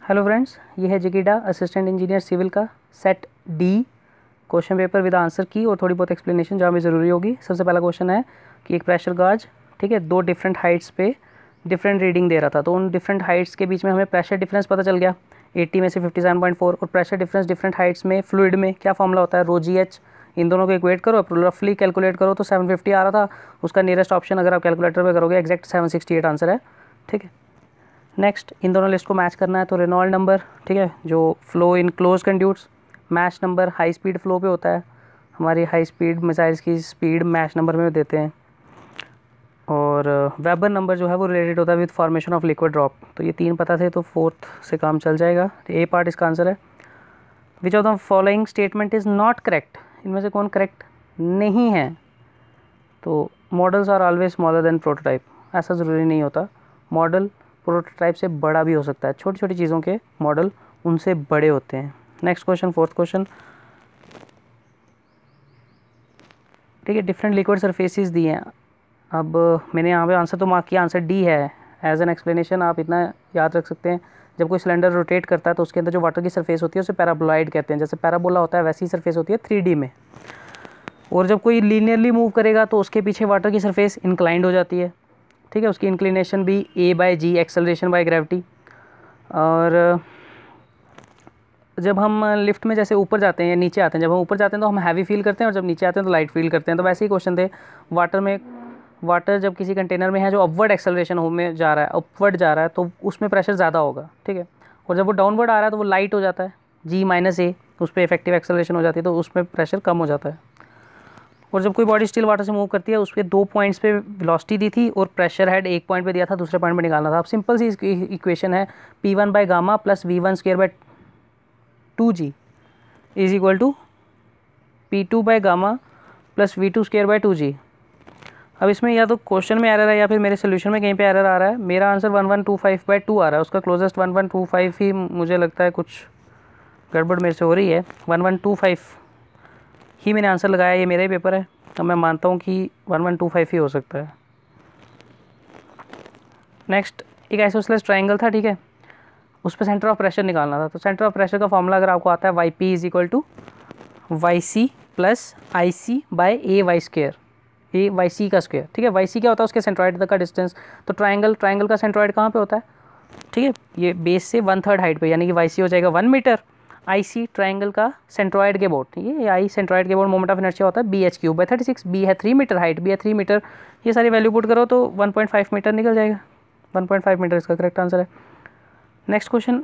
Hello friends, ये है जिगिडा असिस्टेंट इंजीनियर सिविल का set D question paper with answer key और थोड़ी बहुत एक्सप्लेनेशन जहाँ भी ज़रूरी होगी। सबसे पहला क्वेश्चन है कि एक प्रेशर गाज, ठीक है, दो डिफरेंट हाइट्स पे डिफरेंट रीडिंग दे रहा था, तो उन डिफरेंट हाइट्स के बीच में हमें प्रेशर डिफरेंस पता चल गया 80 में से 57.4। और प्रेशर डिफरेंस डिफरेंट हाइट्स में फ्लूइड में क्या फॉर्मूला होता है, रो जी एच। इन दोनों को इक्वेट करो, रफली कैलकुलेट करो तो 750 आ रहा था। उसका नियरेस्ट ऑप्शन अगर आप कैलकुलेटर पे करोगे एग्जैक्ट 768 आंसर है, ठीक है। नेक्स्ट, इन दोनों लिस्ट को मैच करना है तो रेनॉल्ड नंबर, ठीक है, जो flow in closed conduits, Mach number high speed flow पे होता है, हमारी हाई स्पीड मिसाइल्स की स्पीड मैच नंबर में देते हैं। और वेबर नंबर जो है वो रिलेटेड होता है with formation of liquid drop. तो ये तीन पता थे तो फोर्थ से काम चल जाएगा। ए पार्ट इसका आंसर है। Which of the following statement is not correct, इनमें से कौन करेक्ट नहीं है। तो models are always smaller than prototype, ऐसा ज़रूरी नहीं होता। मॉडल प्रोटोटाइप से बड़ा भी हो सकता है, छोटी छोटी चीज़ों के मॉडल उनसे बड़े होते हैं। नेक्स्ट क्वेश्चन, फोर्थ क्वेश्चन, ठीक है, डिफरेंट लिक्विड सरफेसेस दिए हैं। अब मैंने यहाँ पे आंसर तो मार्क किया, आंसर डी है। एज एन एक्सप्लेनेशन आप इतना याद रख सकते हैं, जब कोई सिलेंडर रोटेट करता है तो उसके अंदर जो वाटर की सरफेस होती है उसे पैराबोलॉइड कहते हैं। जैसे पैराबोला होता है वैसी सरफेस होती है 3D में। और जब कोई लीनियरली मूव करेगा तो उसके पीछे वाटर की सरफेस इंक्लाइंड हो जाती है, ठीक है, उसकी इंक्लिनेशन भी A/G, एक्सेलरेशन बाय ग्रेविटी। और जब हम लिफ्ट में जैसे ऊपर जाते हैं या नीचे आते हैं, जब हम ऊपर जाते हैं तो हम हैवी फील करते हैं और जब नीचे आते हैं तो लाइट फील करते हैं। तो वैसे ही क्वेश्चन थे वाटर में। वाटर जब किसी कंटेनर में है जो अपवर्ड एक्सेलरेशन हो में जा रहा है, अपवर्ड जा रहा है, तो उसमें प्रेशर ज़्यादा होगा, ठीक है। और जब वो डाउनवर्ड आ रहा है तो वो लाइट हो जाता है, G-A, उस पर इफेक्टिव एक्सेलरेशन हो जाती है तो उसमें प्रेशर कम हो जाता है। और जब कोई बॉडी स्टिल वाटर से मूव करती है, उसके 2 पॉइंट्स पे वेलोसिटी दी थी और प्रेशर हेड एक पॉइंट पे दिया था, दूसरे पॉइंट पे निकालना था। अब सिंपल सी इक्वेशन है, P1 by gamma plus V1 square by 2G is equal to P2 by gamma plus V2 square by 2G। अब इसमें या तो क्वेश्चन में एरर है या फिर मेरे सोल्यूशन में कहीं पे एरर आ रहा है। मेरा आंसर 1125/2 आ रहा है, उसका क्लोजेस्ट 1125 ही मुझे लगता है, कुछ गड़बड़ मेरे से हो रही है। 1125 ही मैंने आंसर लगाया, ये मेरा ही पेपर है, तो मैं मानता हूँ कि 1125 ही हो सकता है। नेक्स्ट, एक आइसोसेलेस ट्राइंगल था, ठीक है, उस पर सेंटर ऑफ प्रेशर निकालना था। तो सेंटर ऑफ प्रेशर का फॉर्मूला अगर आपको आता है YP is equal to YC plus IC by AY square, AYC का स्क्वायर, ठीक है। YC क्या होता है, उसके सेंट्रॉइड तक का डिस्टेंस। तो ट्राइंगल का सेंट्रॉइड कहाँ पे होता है, ठीक है, ये बेस से 1/3 हाइट पे, यानी कि YC हो जाएगा 1 मीटर। IC ट्राइंगल का सेंट्रॉइड के बोर्ड, ठीक है, आई सेंट्रॉइड के बोर्ड मोमेंट ऑफ इनर्शिया होता है BH3/36। B है 3 मीटर, हाइट भी है 3 मीटर। ये सारी वैल्यू पुट करो तो 1.5 मीटर निकल जाएगा। 1.5 मीटर इसका करेक्ट आंसर है। नेक्स्ट क्वेश्चन,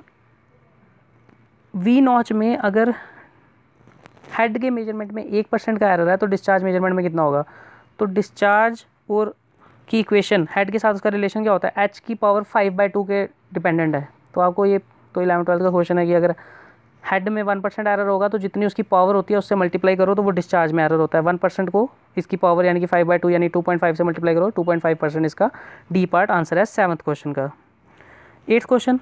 V नॉच में अगर हेड के मेजरमेंट में 1% का एरर है तो डिस्चार्ज मेजरमेंट में कितना होगा। तो डिस्चार्ज और की इक्वेशन, हेड के साथ उसका रिलेशन क्या होता है, h⁵ के डिपेंडेंट है। तो आपको ये तो 11th-12th का क्वेश्चन है कि अगर हेड में 1% एरर होगा तो जितनी उसकी पावर होती है उससे मल्टीप्लाई करो तो वो डिस्चार्ज में एरर होता है। 1% को इसकी पावर यानी कि 5/2 यानी 2.5 से मल्टीप्लाई करो, 2.5% इसका डी पार्ट आंसर है 7th क्वेश्चन का। 8th क्वेश्चन,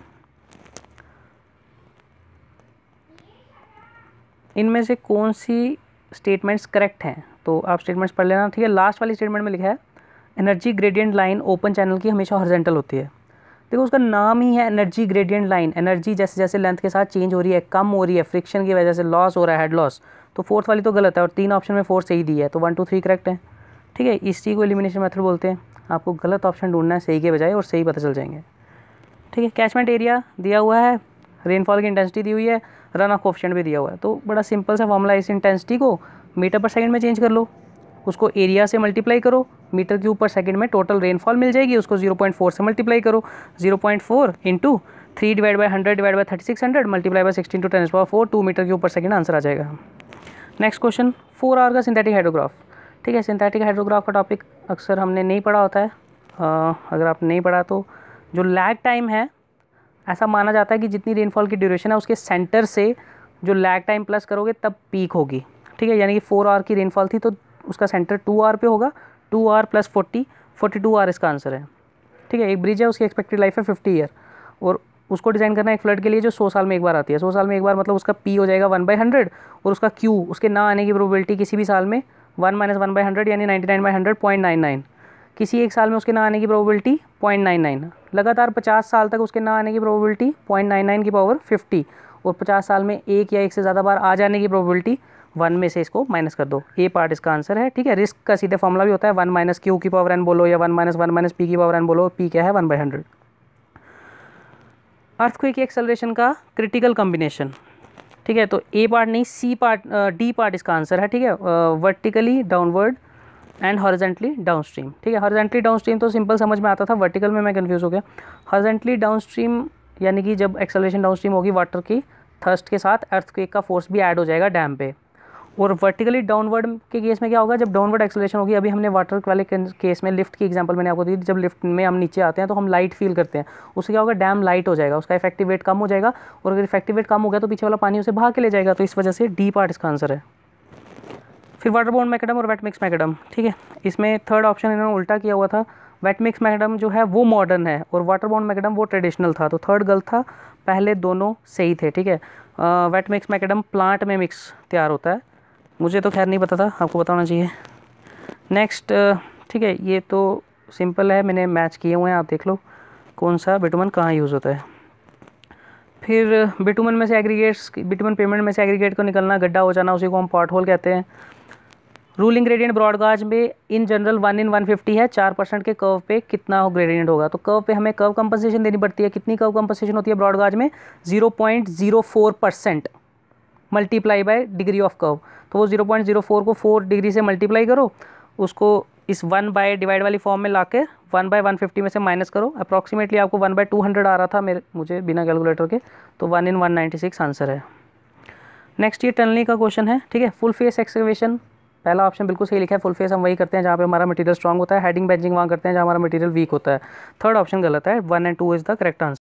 इनमें से कौन सी स्टेटमेंट्स करेक्ट हैं। तो आप स्टेटमेंट्स पढ़ लेना, ठीक है। लास्ट वाली स्टेटमेंट में लिखा है energy gradient line open channel की हमेशा हॉरिजॉन्टल होती है। देखो उसका नाम ही है एनर्जी ग्रेडियंट लाइन। एनर्जी जैसे जैसे लेंथ के साथ चेंज हो रही है, कम हो रही है, फ्रिक्शन की वजह से लॉस हो रहा है, हेड लॉस। तो फोर्थ वाली तो गलत है और 3 ऑप्शन में 4 सही दी है, तो 1 2 3 करेक्ट है, ठीक है। इस चीज़ को एलिमिनेशन मेथड बोलते हैं। आपको गलत ऑप्शन ढूंढना है सही के बजाय और सही पता चल जाएंगे, ठीक है। कैचमेंट एरिया दिया हुआ है, रेनफॉल की इंटेंसिटी दी हुई है, रन ऑफ कोफिशिएंट भी दिया हुआ है। तो बड़ा सिंपल सा फॉर्मूला है, इस इंटेंसिटी को मीटर पर सेकंड में चेंज कर लो, उसको एरिया से मल्टीप्लाई करो, मीटर क्यूब पर सेकंड में टोटल रेनफॉल मिल जाएगी, उसको 0.4 से मल्टीप्लाई करो। 0.4 into 3/100/3600 multiply by 16 × 10⁴ 2 metre cube पर सेकंड आंसर आ जाएगा। नेक्स्ट क्वेश्चन, 4 आवर का सिंथेटिक हाइड्रोग्राफ, ठीक है। सिंथेटिक हाइड्रोग्राफ का टॉपिक अक्सर हमने नहीं पढ़ा होता है। अगर आप नहीं पढ़ा तो जो लैग टाइम है, ऐसा माना जाता है कि जितनी रेनफॉल की ड्यूरेशन है उसके सेंटर से जो लैग टाइम प्लस करोगे तब पीक होगी, ठीक है। यानी कि 4 आवर की रेनफॉल थी तो उसका सेंटर 2 आवर पे होगा, 2 आवर प्लस 40, 42 आवर इसका आंसर है, ठीक है। एक ब्रिज है, उसकी एक्सपेक्टेड लाइफ है 50 ईयर और उसको डिज़ाइन करना है एक फ्लड के लिए जो 100 साल में एक बार आती है। 100 साल में एक बार मतलब उसका P हो जाएगा 1/100 और उसका Q, उसके ना आने की प्रोबेबिलिटी किसी भी साल में 1 - 1/100 यानी 99/100 0.99। किसी एक साल में उसके ना आने की प्रोबेबिलिटी 0.99, लगातार 50 साल तक उसके ना आने की प्रोबेबिलिटी 0.99 की पावर 50, और 50 साल में एक या एक से ज़्यादा बार आ जाने की प्रोबेबिलिटी 1 में से इसको माइनस कर दो। ए पार्ट इसका आंसर है, ठीक है। रिस्क का सीधे फॉर्मूला भी होता है 1 माइनस क्यू की पावर एन बोलो, या 1 माइनस पी की पावर एन बोलो, पी क्या है 1/100। अर्थक्वेक एक्सेलरेशन का क्रिटिकल कॉम्बिनेशन, ठीक है, तो ए पार्ट नहीं सी पार्ट, डी पार्ट इसका आंसर है, ठीक है। Vertically downward and horizontally downstream, ठीक है। हॉरिजॉन्टली डाउनस्ट्रीम तो सिंपल समझ में आता था, वर्टिकल में मैं कंफ्यूज हो गया। हॉरिजॉन्टली डाउनस्ट्रीम यानी कि जब एक्सेलरेशन डाउनस्ट्रीम होगी वाटर की थर्स्ट के साथ अर्थक्वेक का फोर्स भी ऐड हो जाएगा डैम पे। और वर्टिकली डाउनवर्ड के केस में क्या होगा, जब डाउनवर्ड एक्सेलरेशन होगी, अभी हमने वाटर वाले केस में लिफ्ट की एग्जांपल मैंने आपको दी, जब लिफ्ट में हम नीचे आते हैं तो हम लाइट फील करते हैं, उससे क्या होगा, डैम लाइट हो जाएगा, उसका इफेक्टिव वेट कम हो जाएगा, और अगर इफेक्टिव वेट कम हो गया तो पीछे वाला पानी उसे बहा के ले जाएगा, तो इस वजह से डी पार्ट इसका आंसर है। फिर वाटर बाउंड मैकडम और वेट मिक्स मैकडम, ठीक है, इसमें थर्ड ऑप्शन इन्होंने उल्टा किया हुआ था। वेट मिक्स मैकडम जो है वो मॉडर्न है और वाटर बाउंड मैकडम वो ट्रेडिशनल था, तो थर्ड गलत था, पहले दोनों सही थे, ठीक है। वेट मिक्स मैकडम प्लांट में मिक्स तैयार होता है, मुझे तो खैर नहीं पता था, आपको बताना चाहिए। नेक्स्ट, ठीक है, ये तो सिंपल है, मैंने मैच किए हुए हैं, आप देख लो कौन सा बिटुमन कहाँ यूज़ होता है। फिर बिटुमन में से एग्रीगेट्स, बिटुमन पेमेंट में से एग्रीगेट को निकलना, गड्ढा हो जाना, उसी को हम पॉट होल कहते हैं। रूलिंग ग्रेडियंट ब्रॉडगाज में इन जनरल 1/150 है, 4% के कर्व पे कितना ग्रेडियंट होगा, तो कर्व पे हमें कर्व कंपनसेशन देनी पड़ती है। कितनी कर्व कंपनसेशन होती है ब्रॉडगाज में, 0.04% multiply by degree of curve, तो वो 0.04 को 4 डिग्री से मल्टीप्लाई करो, उसको इस 1 बाय डिवाइड वाली फॉर्म में लाके 1/150 में से माइनस करो, अप्रॉक्सीमेटली आपको 1/200 आ रहा था मुझे बिना कैलकुलेटर के, तो 1/196 आंसर है। नेक्स्ट ये टनलिंग का क्वेश्चन है, ठीक है। फुल फेस एक्सकवेशन, पहला ऑप्शन बिल्कुल सही लिखा है, फुल फेस हम वही करते हैं जहाँ पे हमारा मटेरियल स्ट्रॉन्ग होता है, हेडिंग बेंचिंग वहाँ करते हैं जहाँ हमारा मटेरियल वीक होता है। थर्ड ऑप्शन गलत है, 1 और 2 इज द करेक्ट आंसर।